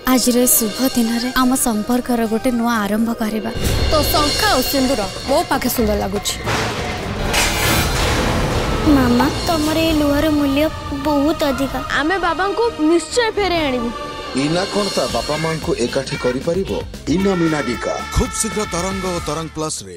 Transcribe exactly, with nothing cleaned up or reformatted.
आज रे शुभ दिन रे आम संपर्क गोटे नुआ आरंभ करवा। तो शंखा और सिंदूर मो पाखे सुंदर लगुच। मामा तमर ये लुहार मूल्य बहुत अधिक। आमे बाबा को निश्चय फेरे आनिबु। इना कोन ता बापा मां को एकाठी करि परिबो। इना मीना डिका खूब शीघ्र तरंग और तरंग प्लस रे।